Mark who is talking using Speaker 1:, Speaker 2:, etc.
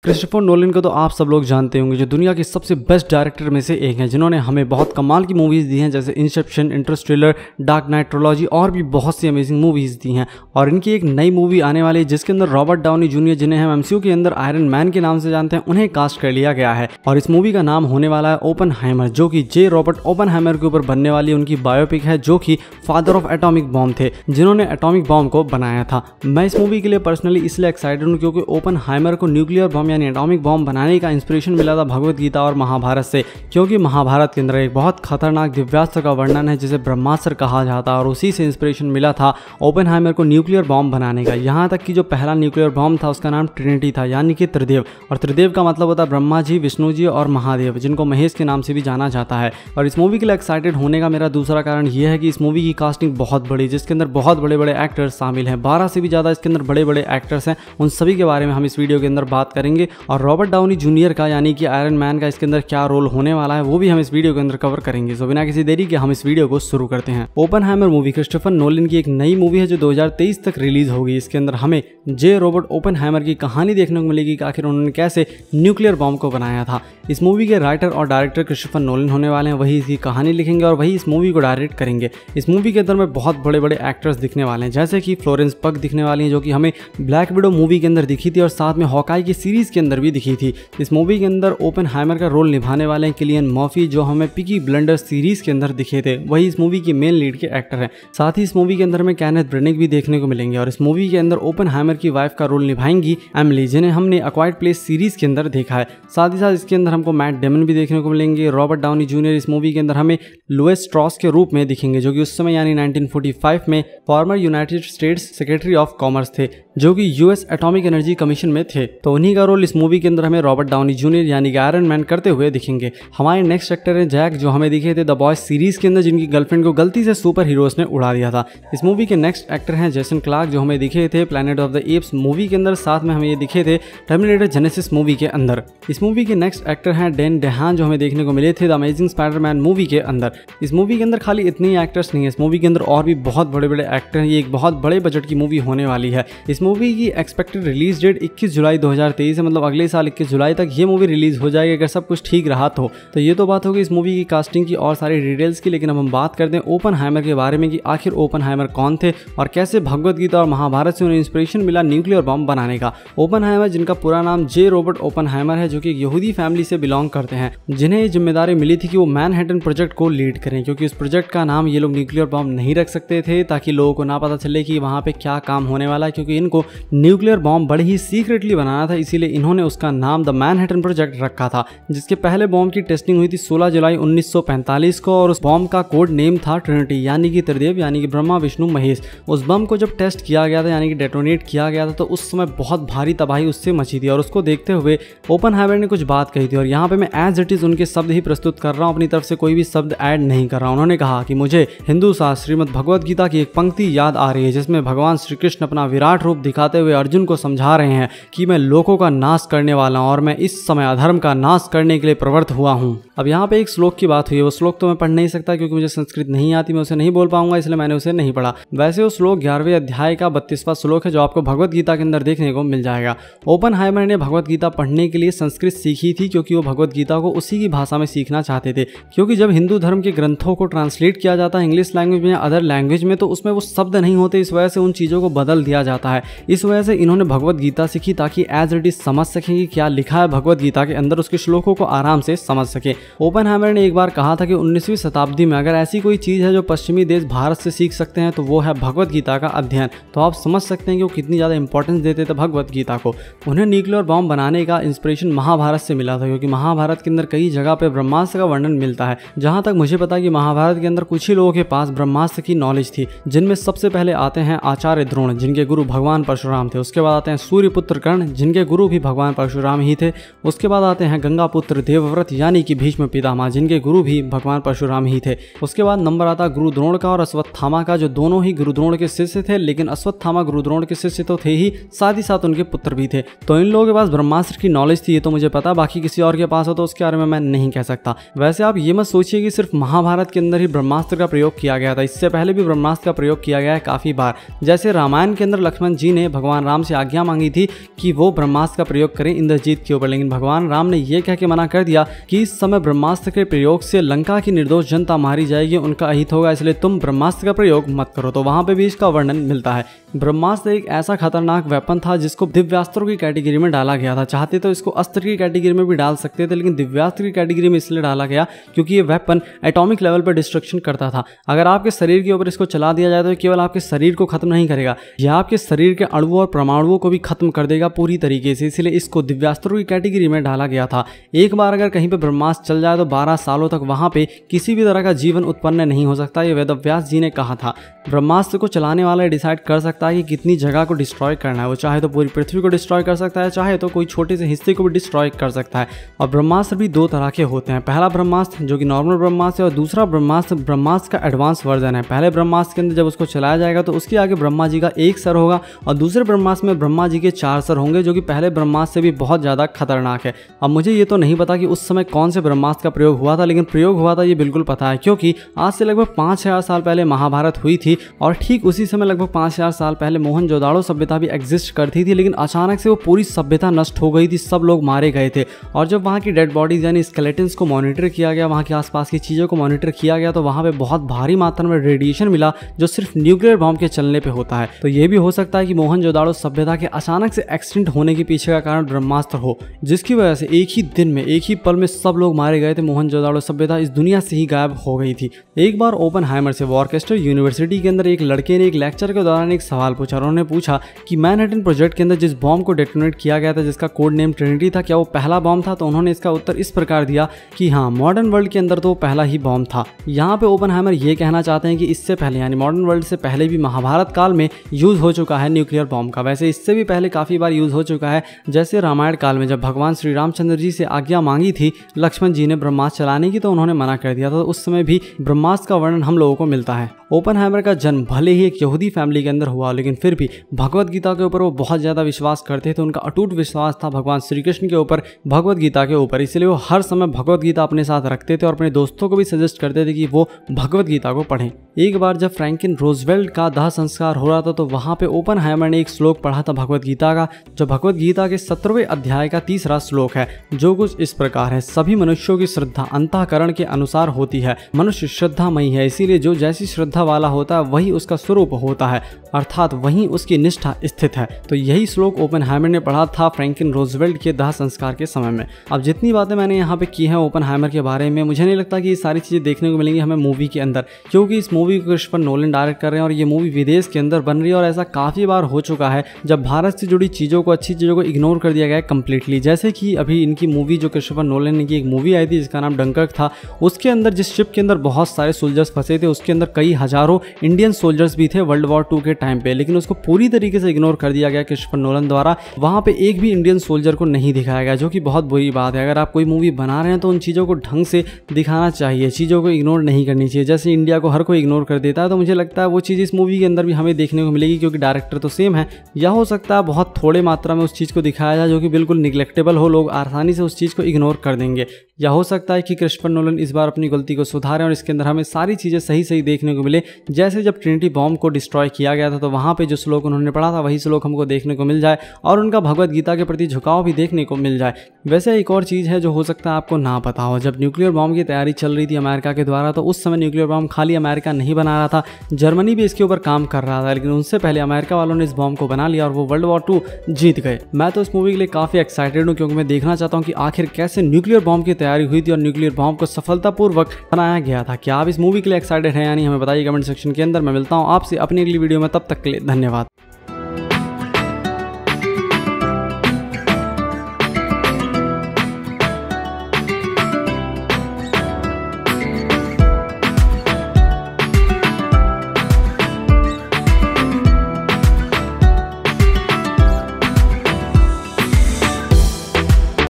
Speaker 1: Christopher Nolan को तो आप सब लोग जानते होंगे, जो दुनिया के सबसे बेस्ट डायरेक्टर में से एक हैं, जिन्होंने हमें बहुत कमाल की मूवीज़ दी हैं, जैसे Inception, Interstellar, Dark Knight trilogy और भी बहुत सी अमेजिंग मूवीज़ दी हैं। और इनकी एक नई मूवी आने वाली है जिसके अंदर रॉबर्ट डाउनी जूनियर, जिन्हें हम एमसीयू के अंदर आयरन मैन के नाम से जानते हैं, उन्हें कास्ट कर लिया गया है। और इस मूवी का नाम होने वाला है ओपनहाइमर, जो कि जे रॉबर्ट ओपनहाइमर के ऊपर बनने वाली उनकी बायोपिक है, जो कि फादर ऑफ एटॉमिक बॉम्ब थे, जिन्होंने एटॉमिक बॉम्ब को बनाया था। मैं इस मूवी के लिए पर्सनली इसलिए एक्साइटेड हूँ क्योंकि ओपनहाइमर को न्यूक्लियर बॉम्ब यानी एटॉमिक बॉम्ब बनाने का इंस्पिरेशन मिला था भगवत गीता और महाभारत से, क्योंकि महाभारत के अंदर एक बहुत खतरनाक दिव्यास्त्र का वर्णन है जिसे ब्रह्मास्त्र कहा जाता है, और उसी से इंस्पिरेशन मिला था ओपनहाइमर को न्यूक्लियर बॉम्ब बनाने का। यहाँ तक कि जो पहला न्यूक्लियर बॉम्ब था उसका नाम ट्रिनिटी था, यानी कि त्रिदेव, और त्रिदेव का मतलब होता है ब्रह्मा जी, विष्णु जी और महादेव, जिनको महेश के नाम से भी जाना जाता है। और इस मूवी के लिए एक्साइटेड होने का मेरा दूसरा कारण यह है कि इस मूवी की कास्टिंग बहुत बड़ी, जिसके अंदर बहुत बड़े बड़े एक्टर्स शामिल हैं, 12 से भी ज़्यादा इसके अंदर बड़े बड़े एक्टर्स हैं। उन सभी के बारे में हम इस वीडियो के अंदर बात करेंगे, और रॉबर्ट डाउनी जूनियर का यानी कि आयरन मैन का इसके अंदर क्या रोल होने वाला है वो भी हम इस वीडियो के अंदर कवर करेंगे। तो बिना किसी देरी के हम इस वीडियो को शुरू करते हैं। ओपनहाइमर मूवी क्रिस्टोफर नोलन की एक नई मूवी है जो 2023 तक रिलीज होगी। इसके अंदर हमें जे रॉबर्ट ओपनहाइमर की कहानी देखने को मिलेगी कि आखिर उन्होंने कैसे न्यूक्लियर बॉम्ब को बनाया था। इस मूवी के राइटर और डायरेक्टर क्रिस्टोफर नोलन होने वाले हैं, वही इसकी कहानी लिखेंगे और वही इस मूवी को डायरेक्ट करेंगे। इस मूवी के अंदर में बहुत बड़े बड़े एक्टर्स दिखने वाले हैं, जैसे कि फ्लोरेंस पग दिखने वाली हैं, जो कि हमें ब्लैक विडो मूवी के अंदर दिखी थी और साथ में हॉकाई की सीरीज के अंदर भी दिखी थी। इस मूवी के अंदर ओपनहाइमर का रोल निभाने वाले हैं किलियन मर्फी, जो हमें पीकी ब्लाइंडर्स सीरीज के अंदर दिखे थे, वही इस मूवी की मेन लीड के एक्टर हैं। साथ ही इस मूवी के अंदर में केनेथ ब्रेनिक भी देखने को मिलेंगे, और इस मूवी के अंदर ओपनहाइमर की वाइफ का रोल निभाएंगी एमिली, जिन्हें हमने एक्वायर्ड प्लेस सीरीज के अंदर देखा है। साथ ही साथ इसके अंदर हमको मैट डेमन भी देखने को मिलेंगे। रॉबर्ट डाउनी जूनियर इस मूवी के अंदर हमें लुइस स्ट्रॉस के रूप में दिखेंगे, जो कि उस समय यानी 1945 में former United States secretary of commerce थे, जो कि यूएस एटॉमिक एनर्जी कमीशन में थे। तो उन्हीं का रोल इस मूवी के अंदर हमें रॉबर्ट डाउनी जूनियर यानी कि आयरन मैन करते हुए दिखेंगे। हमारे नेक्स्ट एक्टर हैं जैक, जो हमें दिखे थे द बॉयज सीरीज के अंदर, जिनकी गर्लफ्रेंड को गलती से सुपर हीरोज ने उड़ा दिया था। इस मूवी के नेक्स्ट एक्टर हैं जेसन क्लार्क, जो हमें दिखे थे Planet of the Apes movie के अंदर, साथ में हमें ये दिखे थे टर्मिनेटर जेनेसिस मूवी के अंदर। इस मूवी के नेक्स्ट एक्टर हैं डैन डेहान, जो हमें देखने को मिले थे द अमेजिंग स्पाइडरमैन मूवी के अंदर। इस मूवी के अंदर खाली इतने ही एक्टर्स नहीं है, इस मूवी के अंदर और भी बहुत बड़े बड़े एक्टर हैं। ये एक बहुत बड़े बजट की मूवी होने वाली है। इस मूवी की एक्सपेक्टेड रिलीज डेट 21 जुलाई 2023 है, मतलब अगले साल 21 जुलाई तक ये मूवी रिलीज हो जाएगी अगर सब कुछ ठीक रहा तो। ये तो बात होगी इस मूवी की कास्टिंग की और सारी डिटेल्स की, लेकिन अब हम बात करते हैं ओपनहाइमर के बारे में कि आखिर ओपनहाइमर कौन थे और कैसे भगवत गीता और महाभारत से उन्हें इंस्पिरेशन मिला न्यूक्लियर बॉम्ब बनाने का। ओपनहाइमर, जिनका पूरा नाम जे रॉबर्ट ओपनहाइमर है, जो कि एक यहूदी फैमिली से बिलोंग करते हैं, जिन्हें ये जिम्मेदारी मिली थी कि वो मैनहट्टन प्रोजेक्ट को लीड करें, क्योंकि उस प्रोजेक्ट का नाम ये लोग न्यूक्लियर बॉम्ब नहीं रख सकते थे ताकि लोगों को ना पता चले कि वहाँ पे क्या काम होने वाला है, क्योंकि इनको न्यूक्लियर बॉम्ब बड़े ही सीक्रेटली बनाना था, इसीलिए इन्होंने उसका नाम द मैनहट्टन प्रोजेक्ट रखा था। जिसके पहले बॉम्ब की टेस्टिंग हुई थी 16 जुलाई 1945 को, और उस बॉम्ब का कोड नेम था ट्रिनिटी, यानी कि त्रिदेव, यानी कि ब्रह्मा विष्णु महेश। उस बम को जब टेस्ट किया गया था यानी कि डेटोनेट किया गया था, तो उस समय बहुत भारी तबाही उससे मची थी, और उसको देखते हुए ओपनहाइमर ने कुछ बात कही थी, और यहाँ पे मैं एज इट इज उनके शब्द ही प्रस्तुत कर रहा हूँ, अपनी तरफ से कोई भी शब्द ऐड नहीं कर रहा हूँ। उन्होंने कहा कि मुझे हिंदू शास्त्र श्रीमद् भगवत गीता की एक पंक्ति याद आ रही है, जिसमें भगवान श्री कृष्ण अपना विराट रूप दिखाते हुए अर्जुन को समझा रहे हैं कि मैं लोगों का नाश करने वाला हूँ और मैं इस समय अधर्म का नाश करने के लिए प्रवृत्त हुआ हूँ। अब यहाँ पे एक श्लोक की बात हुई है, वो श्लोक तो मैं पढ़ नहीं सकता क्योंकि मुझे संस्कृत नहीं आती, मैं उसे नहीं बोल पाऊंगा, इसलिए मैंने उसे नहीं पढ़ा। वैसे वो श्लोक 11वें अध्याय का 32वां श्लोक है, जो आपको भगवत गीता के अंदर देखने को मिल जाएगा। ओपनहाइमर ने भगवत गीता पढ़ने के लिए संस्कृत सीखी थी, क्योंकि वो भगवत गीता को उसी की भाषा में सीखना चाहते थे, क्योंकि जब हिंदू धर्म के ग्रंथों को ट्रांसलेट किया जाता है इंग्लिश लैंग्वेज में या अदर लैंग्वेज में, तो उसमें वो शब्द नहीं होते, इस वजह से उन चीज़ों को बदल दिया जाता है। इस वजह से इन्होंने भगवत गीता सीखी ताकि एज इट इज समझ सकें कि क्या लिखा है भगवत गीता के अंदर, उसके श्लोकों को आराम से समझ सके। ओपनहाइमर ने एक बार कहा था कि 19वीं शताब्दी में अगर ऐसी कोई चीज़ है जो पश्चिमी देश भारत से सीख सकते हैं तो वो है भगवत गीता का अध्ययन। तो आप समझ सकते हैं कि वो कितनी ज़्यादा इंपॉर्टेंस देते थे भगवत गीता को। उन्हें न्यूक्लियर बॉम्ब बनाने का इंस्पिरेशन महाभारत से मिला था, क्योंकि महाभारत के अंदर कई जगह पे ब्रह्मास्त्र का वर्णन मिलता है। जहाँ तक मुझे पता है कि महाभारत के अंदर कुछ ही लोगों के पास ब्रह्मास्त्र की नॉलेज थी, जिनमें सबसे पहले आते हैं आचार्य द्रोण, जिनके गुरु भगवान परशुराम थे। उसके बाद आते हैं सूर्यपुत्र कर्ण, जिनके गुरु भी भगवान परशुराम ही थे। उसके बाद आते हैं गंगापुत्र देवव्रत, यानी कि भीष्म पितामह, जिनके गुरु भी भगवान परशुराम ही थे। उसके बाद नंबर आता गुरु द्रोण का और अश्वत्थामा का, जो दोनों ही गुरु द्रोण के शिष्य थे, लेकिन अश्वत्थामा गुरु द्रोण के शिष्य तो थे ही, साथ ही साथ उनके पुत्र भी थे। तो इन लोगों के पास ब्रह्मास्त्र की नॉलेज थी, ये तो मुझे पता, बाकी किसी और के पास हो तो उसके बारे में मैं नहीं कह सकता। वैसे आप ये मत सोचिए कि सिर्फ महाभारत के अंदर ही ब्रह्मास्त्र का प्रयोग किया गया था, इससे पहले भी ब्रह्मास्त्र का प्रयोग किया गया है काफी बार। जैसे रामायण के अंदर लक्ष्मण जी ने भगवान राम से आज्ञा मांगी थी कि वो ब्रह्मास्त्र का प्रयोग करें इंद्रजीत के ऊपर, लेकिन भगवान राम ने यह कह के मना कर दिया कि इस समय ब्रह्मास्त्र के प्रयोग से लंका की निर्दोष जनता मारी जाएगी, उनका अहित होगा, इसलिए तुम ब्रह्मास्त्र का प्रयोग मत करो। तो वहां पे भी इसका वर्णन मिलता है। ब्रह्मास्त्र एक ऐसा खतरनाक वेपन था जिसको दिव्यास्त्रों की कैटेगरी में डाला गया था। चाहते तो इसको अस्त्र की कैटेगरी में भी डाल सकते थे, लेकिन दिव्यास्त्र की कैटेगरी में इसलिए डाला गया क्योंकि ये वेपन एटॉमिक लेवल पर डिस्ट्रक्शन करता था। अगर आपके शरीर के ऊपर इसको चला दिया जाए तो केवल आपके शरीर को खत्म नहीं करेगा, यह आपके शरीर के अणुओं और परमाणुओं को भी खत्म कर देगा पूरी तरीके से, इसलिए इसको दिव्यास्त्रों की कैटेगरी में डाला गया था। एक बार अगर कहीं पे ब्रह्मास्त्र चल जाए तो 12 सालों तक वहां पे किसी भी तरह का जीवन उत्पन्न नहीं हो सकता, ये वेदव्यास जी ने कहा था। ब्रह्मास्त्र को चलाने वाला डिसाइड कर सकता है कि कितनी जगह को डिस्ट्रॉय करना है। वो चाहे तो पूरी पृथ्वी को डिस्ट्रॉय कर सकता है, चाहे तो कोई छोटे से हिस्से को भी डिस्ट्रॉय कर सकता है। और ब्रह्मास्त्र भी दो तरह के होते हैं, पहला ब्रह्मास्त्र जो कि नॉर्मल ब्रह्मास्त्र है और दूसरा ब्रह्मास्त्र का एडवांस वर्जन है। पहले ब्रह्मास्त्र के अंदर जब उसको चलाया जाएगा तो उसके आगे ब्रह्मा जी का एक सर होगा और दूसरे ब्रह्मास्त्र में ब्रह्मा जी के 4 सर होंगे, जो कि पहले ब्रह्मास्त्र से भी बहुत ज़्यादा खतरनाक है। अब मुझे ये तो नहीं पता कि उस समय कौन से ब्रह्मास्त्र का प्रयोग हुआ था, लेकिन प्रयोग हुआ था ये बिल्कुल पता है, क्योंकि आज से लगभग 5000 साल पहले महाभारत हुई थी और ठीक उसी समय लगभग 5000 साल पहले मोहनजोदाड़ो सभ्यता भी एग्जिस्ट करती थी, लेकिन अचानक से वो पूरी सभ्यता नष्ट हो गई थी, सब लोग मारे गए थे। और जब वहाँ की डेड बॉडीज यानी स्केलेटन्स को मॉनिटर किया गया, वहाँ के आसपास की चीज़ों को मॉनिटर किया गया, तो वहाँ पे बहुत भारी मात्रा में रेडिएशन मिला जो सिर्फ न्यूक्लियर बॉम्ब के चलने पे होता है। तो ये भी हो सकता है कि मोहनजोदाड़ो सभ्यता के अचानक से एक्सटिंक्ट होने के पीछे का कारण ब्रह्मास्त्र हो, जिसकी वजह से एक ही दिन में एक ही पल में सब लोग मारे गए थे। मोहनजोदाड़ो सभ्यता इस दुनिया से ही गायब हो गई थी। एक बार ओपेनहाइमर से वॉर्केस्टर यूनिवर्सिटी के अंदर एक लड़के ने एक लेक्चर के दौरान एक सवाल पूछा। उन्होंने पूछा कि मैनहट्टन प्रोजेक्ट के अंदर जिस बॉम्ब को डेटोनेट किया गया था जिसका कोड नेम ट्रिनिटी था, क्या वो पहला बॉम्ब था? तो उन्होंने इसका उत्तर इस प्रकार दिया कि हाँ, मॉडर्न वर्ल्ड के अंदर तो वो पहला ही बॉम्ब था। यहाँ पे ओपेनहाइमर ये कहना चाहते हैं कि इससे पहले यानी मॉडर्न वर्ल्ड से पहले भी महाभारत काल में यूज हो चुका है न्यूक्लियर बॉम्ब का। वैसे इससे भी पहले काफी बार यूज हो चुका है, जैसे रामायण काल में जब भगवान श्री रामचंद्र जी से आज्ञा मांगी थी लक्ष्मण जी ने ब्रह्मास्त्र चलाने की, तो उन्होंने मना कर दिया था। तो उस समय भी ब्रह्मास्त्र का वर्णन हम लोगों को मिलता है। ओपेनहाइमर का जन्म भले ही एक यहूदी फैमिली के अंदर हुआ, लेकिन फिर भी भगवत गीता के ऊपर वो बहुत ज़्यादा विश्वास करते थे। उनका अटूट विश्वास था भगवान श्री कृष्ण के ऊपर, भगवत गीता के ऊपर, इसलिए वो हर समय भगवत गीता अपने साथ रखते थे और अपने दोस्तों को भी सजेस्ट करते थे कि वो भगवत गीता को पढ़ें। एक बार जब फ्रैंकलिन रूजवेल्ट का दाह संस्कार हो रहा था तो वहाँ पे ओपेनहाइमर ने एक श्लोक पढ़ा था भगवत गीता का, जो भगवत गीता के 17वें अध्याय का 3रा श्लोक है, जो कुछ इस प्रकार है। सभी मनुष्यों की श्रद्धा अंतःकरण के अनुसार होती है। मनुष्य श्रद्धामयी है, इसीलिए जो जैसी श्रद्धा वाला होता है वही उसका स्वरूप होता है, अर्थात वहीं उसकी निष्ठा स्थित है। तो यही श्लोक ओपेनहाइमर ने पढ़ा था फ्रैंकलिन रूजवेल्ट के दाह संस्कार के समय में। अब जितनी बातें मैंने यहाँ पे की हैं ओपेनहाइमर के बारे में, मुझे नहीं लगता कि ये सारी चीज़ें देखने को मिलेंगी हमें मूवी के अंदर, क्योंकि इस मूवी को क्रिस्टोफर नोलन डायरेक्ट कर रहे हैं और ये मूवी विदेश के अंदर बन रही है। और ऐसा काफ़ी बार हो चुका है जब भारत से जुड़ी चीज़ों को, अच्छी चीज़ों को इग्नोर कर दिया गया है कम्प्लीटली। जैसे कि अभी इनकी मूवी जो क्रिस्टोफर नोलन की एक मूवी आई थी जिसका नाम डंकर्क था, उसके अंदर जिस शिप के अंदर बहुत सारे सोल्जर्स फंसे थे उसके अंदर कई हजारों इंडियन सोल्जर्स भी थे वर्ल्ड वॉर 2 के टाइम पे, लेकिन उसको पूरी तरीके से इग्नोर कर दिया गया क्रिस्टोफर नोलन द्वारा। वहाँ पे एक भी इंडियन सोल्जर को नहीं दिखाया गया, जो कि बहुत बुरी बात है। अगर आप कोई मूवी बना रहे हैं तो उन चीज़ों को ढंग से दिखाना चाहिए, चीज़ों को इग्नोर नहीं करनी चाहिए। जैसे इंडिया को हर कोई इग्नोर कर देता है, तो मुझे लगता है वो चीज़ इस मूवी के अंदर भी हमें देखने को मिलेगी, क्योंकि डायरेक्टर तो सेम है। या हो सकता है बहुत थोड़े मात्रा में उस चीज़ को दिखाया जाए जो कि बिल्कुल निगलेक्टेबल हो, लोग आसानी से उस चीज़ को इग्नोर कर देंगे। या हो सकता है कि क्रिस्टोफर नोलन इस बार अपनी गलती को सुधारें और इसके अंदर हमें सारी चीज़ें सही सही देखने को मिले। जैसे जब ट्रिनिटी बॉम्ब को डिस्ट्रॉय किया गया था तो वहाँ पे जो श्लोक उन्होंने पढ़ा था वही श्लोक हमको देखने को मिल जाए और उनका भगवत गीता के प्रति झुकाव भी देखने को मिल जाए। वैसे एक और चीज़ है जो हो सकता है आपको ना पता हो, जब न्यूक्लियर बॉम्ब की तैयारी चल रही थी अमेरिका के द्वारा, तो उस समय न्यूक्लियर बॉम्ब खाली अमेरिका नहीं बना रहा था, जर्मनी भी इसके ऊपर काम कर रहा था, लेकिन उनसे पहले अमेरिका वालों ने इस बॉम्ब को बना लिया और वो वर्ल्ड वॉर 2 जीत गए। मैं तो इस मूवी के लिए काफ़ी एक्साइटेड हूँ, क्योंकि मैं देखना चाहता हूँ कि आखिर कैसे न्यूक्लियर बॉम्ब की तैयारी हुई थी और न्यूक्लियर बॉम्ब को सफलतापूर्वक बनाया गया था। क्या आप इस मूवी के लिए एक्साइटेड हैं? यानी हमें बताइए कमेंट सेक्शन के अंदर। मैं मिलता हूँ आपसे अपनी अगली वीडियो में, तब तक के लिए धन्यवाद।